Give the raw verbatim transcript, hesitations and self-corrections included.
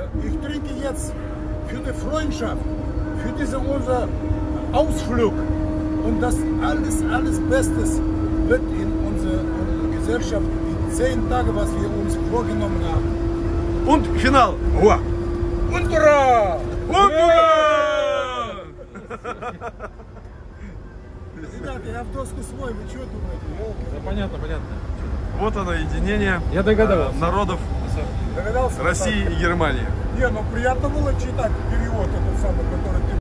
ich trinke jetzt für die Freundschaft, für diesen unser Ausflug und das alles, alles Bestes wird in unserer unsere Gesellschaft, die zehn Tage, was wir uns vorgenommen haben. Und Final. Ура! Und ура! Ура! Ребята, я в доску свой, вы что думаете? Да, понятно, понятно. Вот оно, единение Я догадывался. э, народов Догадался? России и Германии. Не, ну приятно было читать перевод этот самый, который ты